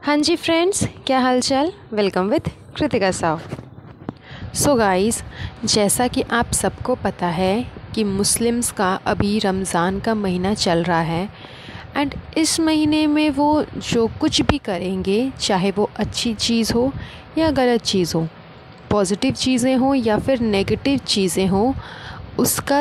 हाँ जी फ्रेंड्स, क्या हाल चाल। Welcome with Kritika Sav. So guys, जैसा कि आप सबको पता है कि मुस्लिम्स का अभी रमज़ान का महीना चल रहा है एंड इस महीने में वो जो कुछ भी करेंगे, चाहे वो अच्छी चीज़ हो या गलत चीज़ हो, पॉजिटिव चीज़ें हों या फिर नेगेटिव चीज़ें हों, उसका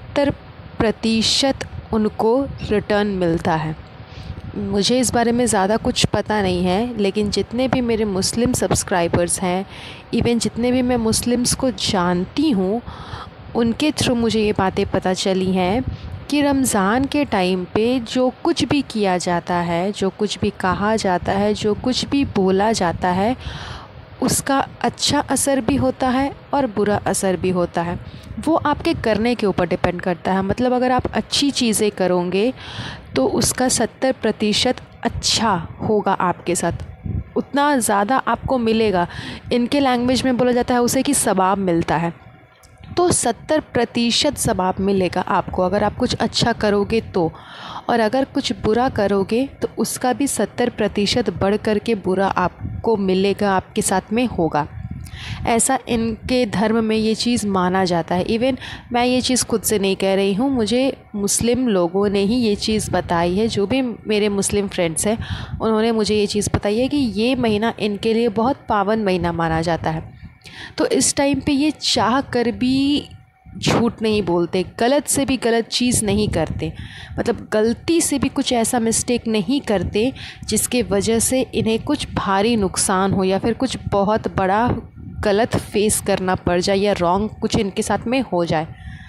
70% उनको रिटर्न मिलता है। मुझे इस बारे में ज़्यादा कुछ पता नहीं है, लेकिन जितने भी मेरे मुस्लिम सब्सक्राइबर्स हैं, इवन जितने भी मैं मुस्लिम्स को जानती हूँ, उनके थ्रू मुझे ये बातें पता चली हैं कि रमज़ान के टाइम पे जो कुछ भी किया जाता है, जो कुछ भी कहा जाता है, जो कुछ भी बोला जाता है, उसका अच्छा असर भी होता है और बुरा असर भी होता है। वो आपके करने के ऊपर डिपेंड करता है। मतलब अगर आप अच्छी चीज़ें करोगे तो उसका 70% अच्छा होगा आपके साथ, उतना ज़्यादा आपको मिलेगा। इनके लैंग्वेज में बोला जाता है उसे कि सवाब मिलता है। तो 70% सवाब मिलेगा आपको अगर आप कुछ अच्छा करोगे तो, और अगर कुछ बुरा करोगे तो उसका भी 70% बढ़ कर के बुरा आपको मिलेगा, आपके साथ में होगा। ऐसा इनके धर्म में ये चीज़ माना जाता है। इवन मैं ये चीज़ खुद से नहीं कह रही हूँ, मुझे मुस्लिम लोगों ने ही ये चीज़ बताई है। जो भी मेरे मुस्लिम फ्रेंड्स हैं उन्होंने मुझे ये चीज़ बताई है कि ये महीना इनके लिए बहुत पावन महीना माना जाता है। तो इस टाइम पे ये चाह कर भी झूठ नहीं बोलते, गलत से भी गलत चीज़ नहीं करते, मतलब गलती से भी कुछ ऐसा मिस्टेक नहीं करते जिसके वजह से इन्हें कुछ भारी नुकसान हो या फिर कुछ बहुत बड़ा गलत फेस करना पड़ जाए या रॉन्ग कुछ इनके साथ में हो जाए।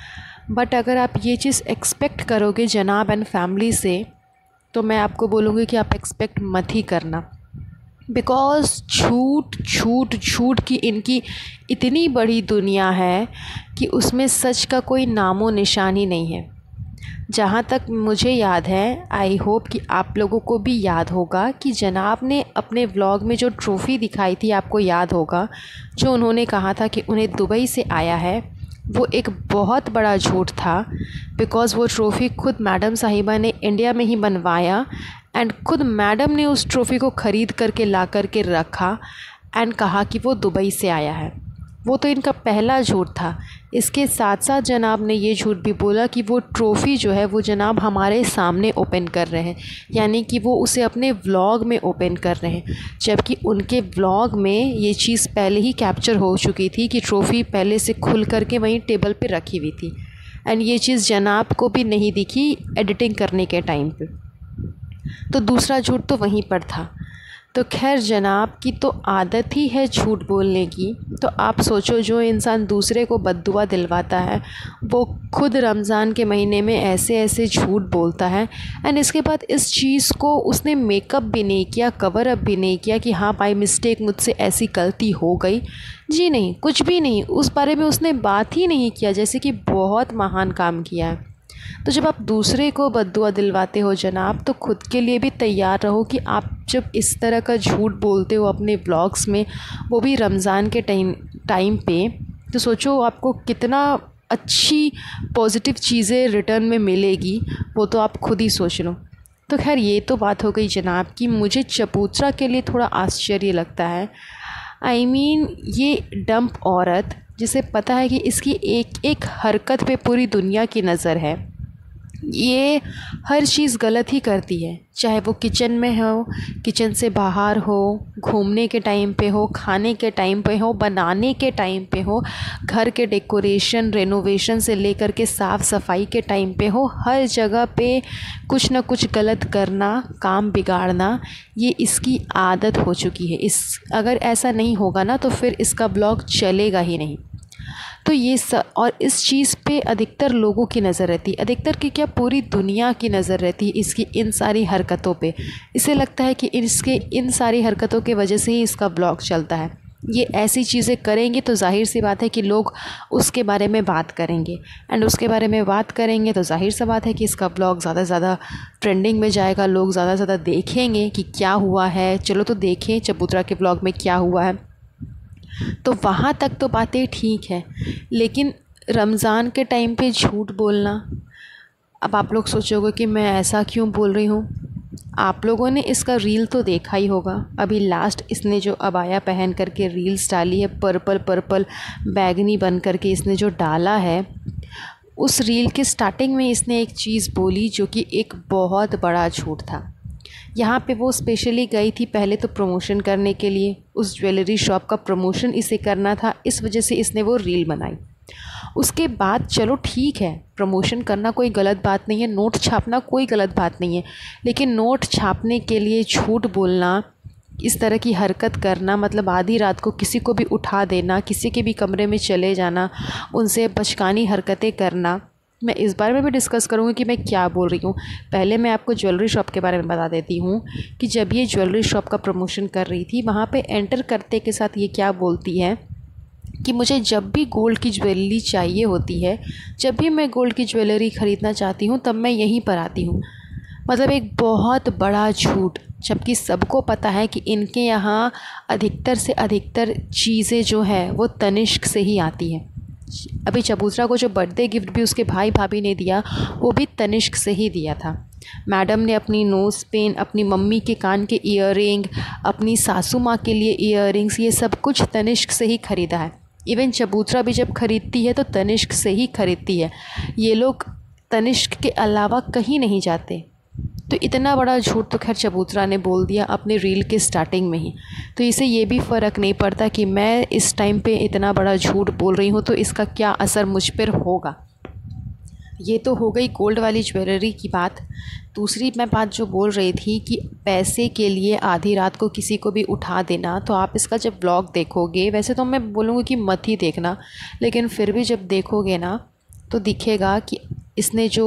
बट अगर आप ये चीज़ एक्सपेक्ट करोगे जनाब एंड फैमिली से, तो मैं आपको बोलूँगी कि आप एक्सपेक्ट मत ही करना। बिकॉज़ झूठ झूठ झूठ की इनकी इतनी बड़ी दुनिया है कि उसमें सच का कोई नामो निशान ही नहीं है। जहाँ तक मुझे याद है, आई होप कि आप लोगों को भी याद होगा कि जनाब ने अपने व्लॉग में जो ट्रॉफ़ी दिखाई थी, आपको याद होगा, जो उन्होंने कहा था कि उन्हें दुबई से आया है, वो एक बहुत बड़ा झूठ था। बिकॉज़ वो ट्रॉफ़ी खुद मैडम साहिबा ने इंडिया में ही बनवाया एंड खुद मैडम ने उस ट्रॉफ़ी को ख़रीद करके ला करके रखा एंड कहा कि वो दुबई से आया है। वो तो इनका पहला झूठ था। इसके साथ साथ जनाब ने ये झूठ भी बोला कि वो ट्रॉफ़ी जो है वो जनाब हमारे सामने ओपन कर रहे हैं, यानी कि वो उसे अपने व्लॉग में ओपन कर रहे हैं, जबकि उनके व्लॉग में ये चीज़ पहले ही कैप्चर हो चुकी थी कि ट्रॉफ़ी पहले से खुल करके वहीं टेबल पे रखी हुई थी एंड ये चीज़ जनाब को भी नहीं दिखी एडिटिंग करने के टाइम पे। तो दूसरा झूठ तो वहीं पर था। तो खैर, जनाब की तो आदत ही है झूठ बोलने की। तो आप सोचो, जो इंसान दूसरे को बद्दुआ दिलवाता है वो खुद रमज़ान के महीने में ऐसे ऐसे झूठ बोलता है एंड इसके बाद इस चीज़ को उसने मेकअप भी नहीं किया, कवर अप भी नहीं किया कि हाँ बाई मिस्टेक मुझसे ऐसी गलती हो गई। जी नहीं, कुछ भी नहीं, उस बारे में उसने बात ही नहीं किया, जैसे कि बहुत महान काम किया है। तो जब आप दूसरे को बद्दुआ दिलवाते हो जनाब, तो खुद के लिए भी तैयार रहो कि आप जब इस तरह का झूठ बोलते हो अपने ब्लॉग्स में, वो भी रमज़ान के टाइम पे, तो सोचो आपको कितना अच्छी पॉजिटिव चीज़ें रिटर्न में मिलेगी, वो तो आप खुद ही सोच लो। तो खैर, ये तो बात हो गई जनाब की। मुझे चबूतरा के लिए थोड़ा आश्चर्य लगता है। आई मीन, ये डंप औरत जिसे पता है कि इसकी एक एक हरकत पे पूरी दुनिया की नज़र है, ये हर चीज़ गलत ही करती है, चाहे वो किचन में हो, किचन से बाहर हो, घूमने के टाइम पे हो, खाने के टाइम पे हो, बनाने के टाइम पे हो, घर के डेकोरेशन रेनोवेशन से लेकर के साफ़ सफाई के टाइम पे हो, हर जगह पे कुछ ना कुछ गलत करना, काम बिगाड़ना, ये इसकी आदत हो चुकी है। अगर ऐसा नहीं होगा ना तो फिर इसका ब्लॉग चलेगा ही नहीं। तो ये और इस चीज़ पे अधिकतर लोगों की नज़र रहती है, अधिकतर की क्या, पूरी दुनिया की नज़र रहती है इसकी इन सारी हरकतों पे। इसे लगता है कि इसके इन सारी हरकतों की वजह से ही इसका ब्लॉग चलता है। ये ऐसी चीज़ें करेंगे तो जाहिर सी बात है कि लोग उसके बारे में बात करेंगे एंड उसके बारे में बात करेंगे तो जाहिर सी बात है कि इसका ब्लॉग ज़्यादा से ज़्यादा ट्रेंडिंग में जाएगा, लोग ज़्यादा से ज़्यादा देखेंगे कि क्या हुआ है, चलो तो देखें चबूतरा के ब्लॉग में क्या हुआ है। तो वहाँ तक तो बातें ठीक है, लेकिन रमज़ान के टाइम पे झूठ बोलना, अब आप लोग सोचोगे कि मैं ऐसा क्यों बोल रही हूँ। आप लोगों ने इसका रील तो देखा ही होगा। अभी लास्ट इसने जो अबाया पहन करके रील्स डाली है, पर्पल पर्पल बैगनी बन करके इसने जो डाला है, उस रील के स्टार्टिंग में इसने एक चीज़ बोली जो कि एक बहुत बड़ा झूठ था। यहाँ पे वो स्पेशली गई थी पहले तो प्रमोशन करने के लिए, उस ज्वेलरी शॉप का प्रमोशन इसे करना था, इस वजह से इसने वो रील बनाई। उसके बाद चलो ठीक है, प्रमोशन करना कोई गलत बात नहीं है, नोट छापना कोई गलत बात नहीं है, लेकिन नोट छापने के लिए झूठ बोलना, इस तरह की हरकत करना, मतलब आधी रात को किसी को भी उठा देना, किसी के भी कमरे में चले जाना, उनसे बचकानी हरकतें करना, मैं इस बारे में भी डिस्कस करूँगी कि मैं क्या बोल रही हूँ। पहले मैं आपको ज्वेलरी शॉप के बारे में बता देती हूँ कि जब ये ज्वेलरी शॉप का प्रमोशन कर रही थी, वहाँ पे एंटर करते के साथ ये क्या बोलती है कि मुझे जब भी गोल्ड की ज्वेलरी चाहिए होती है, जब भी मैं गोल्ड की ज्वेलरी ख़रीदना चाहती हूँ, तब मैं यहीं पर आती हूँ। मतलब एक बहुत बड़ा झूठ, जबकि सबको पता है कि इनके यहाँ अधिकतर से अधिकतर चीज़ें जो है वो तनिष्क से ही आती हैं। अभी चबूतरा को जो बर्थडे गिफ्ट भी उसके भाई भाभी ने दिया, वो भी तनिष्क से ही दिया था। मैडम ने अपनी नोज़ पिन, अपनी मम्मी के कान के ईयरिंग, अपनी सासू माँ के लिए ईयरिंग्स, ये सब कुछ तनिष्क से ही ख़रीदा है। इवन चबूतरा भी जब ख़रीदती है तो तनिष्क से ही ख़रीदती है। ये लोग तनिष्क के अलावा कहीं नहीं जाते। तो इतना बड़ा झूठ तो खैर चबूतरा ने बोल दिया अपने रील के स्टार्टिंग में ही। तो इसे ये भी फ़र्क नहीं पड़ता कि मैं इस टाइम पे इतना बड़ा झूठ बोल रही हूँ तो इसका क्या असर मुझ पर होगा। ये तो हो गई गोल्ड वाली ज्वेलरी की बात। दूसरी मैं बात जो बोल रही थी कि पैसे के लिए आधी रात को किसी को भी उठा देना, तो आप इसका जब ब्लॉग देखोगे, वैसे तो मैं बोलूँगी कि मत ही देखना, लेकिन फिर भी जब देखोगे ना तो दिखेगा कि इसने जो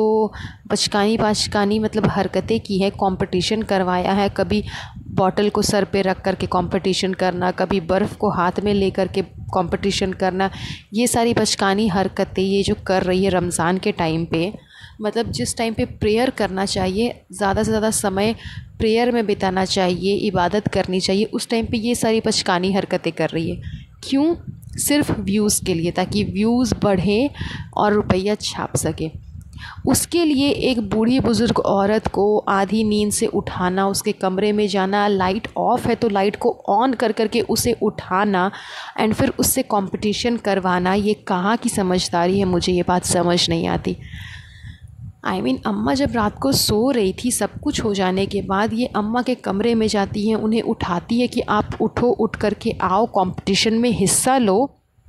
बचकानी मतलब हरकतें की है, कंपटीशन करवाया है, कभी बॉटल को सर पे रख कर के कंपटीशन करना, कभी बर्फ़ को हाथ में ले कर के कंपटीशन करना, ये सारी बचकानी हरकतें ये जो कर रही है रमज़ान के टाइम पे, मतलब जिस टाइम पे प्रेयर करना चाहिए, ज़्यादा से ज़्यादा समय प्रेयर में बिताना चाहिए, इबादत करनी चाहिए, उस टाइम पे ये सारी बचकानी हरकतें कर रही है। क्यों? सिर्फ व्यूज़ के लिए, ताकि व्यूज़ बढ़े और रुपया छाप सके। उसके लिए एक बूढ़ी बुज़ुर्ग औरत को आधी नींद से उठाना, उसके कमरे में जाना, लाइट ऑफ़ है तो लाइट को ऑन कर कर के उसे उठाना एंड फिर उससे कंपटीशन करवाना, ये कहाँ की समझदारी है? मुझे ये बात समझ नहीं आती। अम्मा जब रात को सो रही थी, सब कुछ हो जाने के बाद ये अम्मा के कमरे में जाती हैं, उन्हें उठाती है कि आप उठो, उठ कर के आओ, कंपटीशन में हिस्सा लो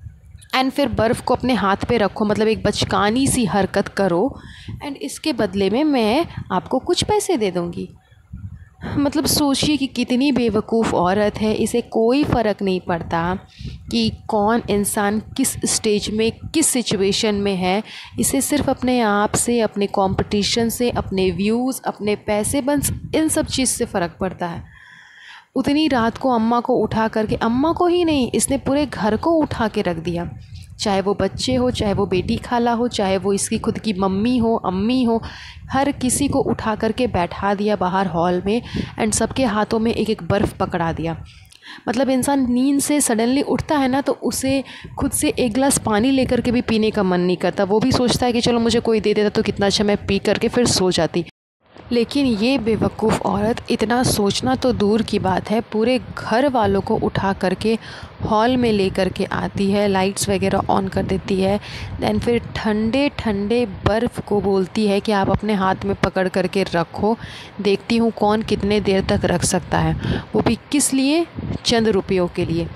एंड फिर बर्फ़ को अपने हाथ पे रखो, मतलब एक बचकानी सी हरकत करो एंड इसके बदले में मैं आपको कुछ पैसे दे दूँगी। मतलब सोचिए कि कितनी बेवकूफ़ औरत है। इसे कोई फ़र्क नहीं पड़ता कि कौन इंसान किस स्टेज में, किस सिचुएशन में है। इसे सिर्फ़ अपने आप से, अपने कंपटीशन से, अपने व्यूज़, अपने पैसे, बस इन सब चीज़ से फ़र्क पड़ता है। उतनी रात को अम्मा को उठा करके, अम्मा को ही नहीं, इसने पूरे घर को उठा के रख दिया, चाहे वो बच्चे हो, चाहे वो बेटी खाला हो, चाहे वो इसकी खुद की मम्मी हो, अम्मी हो, हर किसी को उठा करके बैठा दिया बाहर हॉल में एंड सबके हाथों में एक एक बर्फ़ पकड़ा दिया। मतलब इंसान नींद से सडनली उठता है ना, तो उसे खुद से एक गिलास पानी लेकर के भी पीने का मन नहीं करता। वो भी सोचता है कि चलो मुझे कोई दे देता तो कितना अच्छा, मैं पी करके फिर सो जाती। लेकिन ये बेवकूफ़ औरत इतना सोचना तो दूर की बात है, पूरे घर वालों को उठा करके हॉल में ले कर के आती है, लाइट्स वगैरह ऑन कर देती है, दैन फिर ठंडे ठंडे बर्फ़ को बोलती है कि आप अपने हाथ में पकड़ करके रखो, देखती हूँ कौन कितने देर तक रख सकता है, वो भी किस लिए? चंद रुपयों के लिए।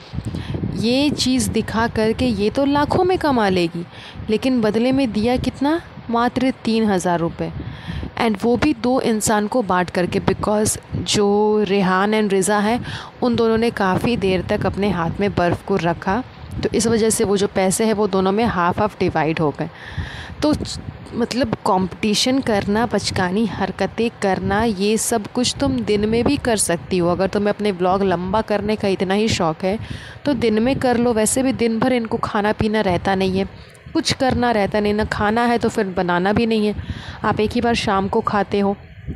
ये चीज़ दिखा करके ये तो लाखों में कमा लेगी, लेकिन बदले में दिया कितना? मात्र 3,000 रुपये, एंड वो भी 2 इंसान को बांट करके, बिकॉज़ जो रेहान एंड रिज़ा हैं उन दोनों ने काफ़ी देर तक अपने हाथ में बर्फ़ को रखा, तो इस वजह से वो जो पैसे हैं वो दोनों में हाफ़ हाफ़ डिवाइड हो गए। तो मतलब कंपटीशन करना, बचकानी हरकतें करना, ये सब कुछ तुम दिन में भी कर सकती हो। अगर तुम्हें अपने व्लॉग लंबा करने का इतना ही शौक़ है तो दिन में कर लो। वैसे भी दिन भर इनको खाना पीना रहता नहीं है, कुछ करना रहता नहीं, ना खाना है तो फिर बनाना भी नहीं है, आप एक ही बार शाम को खाते हो।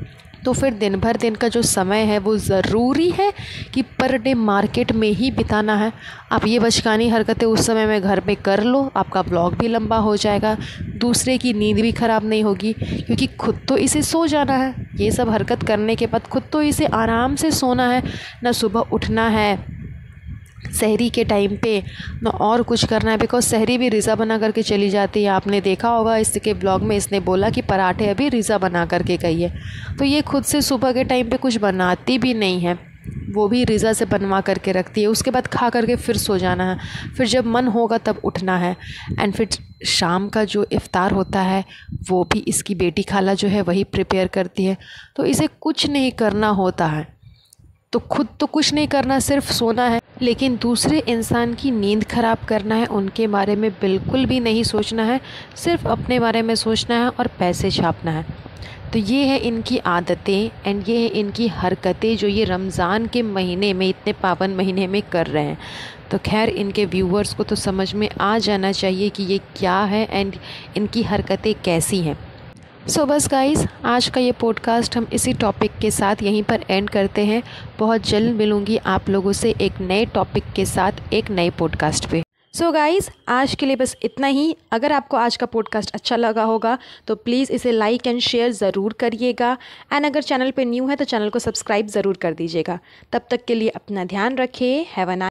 तो फिर दिन भर दिन का जो समय है वो ज़रूरी है कि पर डे मार्केट में ही बिताना है। आप ये बचकानी हरकतें उस समय में घर पे कर लो, आपका ब्लॉग भी लंबा हो जाएगा, दूसरे की नींद भी ख़राब नहीं होगी, क्योंकि खुद तो इसे सो जाना है। ये सब हरकत करने के बाद खुद तो इसे आराम से सोना है, ना सुबह उठना है सहरी के टाइम पे, ना और कुछ करना है। बिकॉज सहरी भी रिज़ा बना करके चली जाती है। आपने देखा होगा इसके ब्लॉग में इसने बोला कि पराठे अभी रिज़ा बना करके गई है। तो ये खुद से सुबह के टाइम पे कुछ बनाती भी नहीं है, वो भी रिज़ा से बनवा करके रखती है। उसके बाद खा करके फिर सो जाना है, फिर जब मन होगा तब उठना है। एंड फिर शाम का जो इफ़्तार होता है वो भी इसकी बेटी खाला जो है वही प्रिपेयर करती है। तो इसे कुछ नहीं करना होता है, तो खुद तो कुछ नहीं करना, सिर्फ सोना है। लेकिन दूसरे इंसान की नींद ख़राब करना है, उनके बारे में बिल्कुल भी नहीं सोचना है, सिर्फ अपने बारे में सोचना है और पैसे छापना है। तो ये है इनकी आदतें एंड ये है इनकी हरकतें जो ये रमज़ान के महीने में, इतने पावन महीने में कर रहे हैं। तो खैर इनके व्यूवर्स को तो समझ में आ जाना चाहिए कि ये क्या है एंड इनकी हरकतें कैसी हैं। सो बस गाइस, आज का ये पॉडकास्ट हम इसी टॉपिक के साथ यहीं पर एंड करते हैं। बहुत जल्द मिलूँगी आप लोगों से एक नए टॉपिक के साथ एक नए पॉडकास्ट पे। सो गाइस, आज के लिए बस इतना ही। अगर आपको आज का पॉडकास्ट अच्छा लगा होगा तो प्लीज़ इसे लाइक एंड शेयर ज़रूर करिएगा। एंड अगर चैनल पे न्यू है तो चैनल को सब्सक्राइब ज़रूर कर दीजिएगा। तब तक के लिए अपना ध्यान रखें। Have a nice